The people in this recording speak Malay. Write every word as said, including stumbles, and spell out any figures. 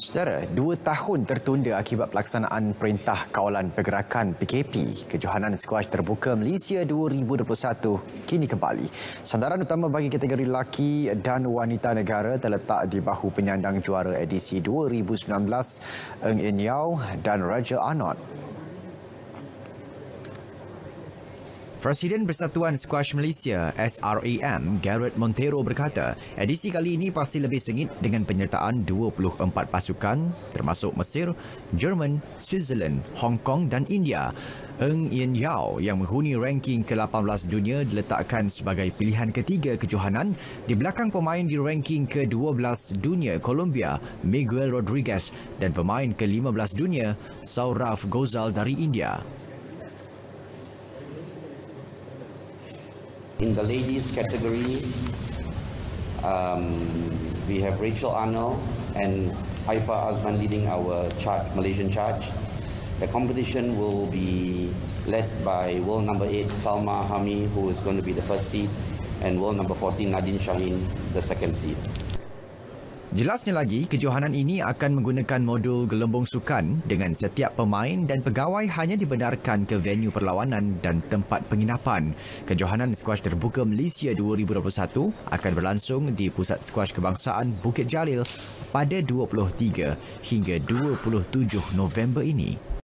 Saudara, dua tahun tertunda akibat pelaksanaan Perintah Kawalan Pergerakan P K P. Kejohanan skuash terbuka Malaysia dua ribu dua puluh satu kini kembali. Sandaran utama bagi kategori lelaki dan wanita negara terletak di bahu penyandang juara edisi dua ribu sembilan belas Ng Yen Yao dan Raja Arnold. Presiden Persatuan Skuash Malaysia S R A M, Garrett Montero berkata, edisi kali ini pasti lebih sengit dengan penyertaan dua puluh empat pasukan termasuk Mesir, Jerman, Switzerland, Hong Kong dan India. Ng Yen Yao yang menghuni ranking ke lapan belas dunia diletakkan sebagai pilihan ketiga kejohanan di belakang pemain di ranking ke dua belas dunia Colombia, Miguel Rodriguez dan pemain ke lima belas dunia, Saurav Ghosal dari India. In the ladies category, um, we have Rachel Arnold and Haifa Azman leading our charge, Malaysian charge. The competition will be led by world number eight Salma Hami, who is going to be the first seed, and world number fourteen Nadine Shaheen, the second seed. Jelasnya lagi, kejohanan ini akan menggunakan modul gelembung sukan dengan setiap pemain dan pegawai hanya dibenarkan ke venue perlawanan dan tempat penginapan. Kejohanan skuash terbuka Malaysia dua ribu dua puluh satu akan berlangsung di Pusat Skuash Kebangsaan Bukit Jalil pada dua puluh tiga hingga dua puluh tujuh November ini.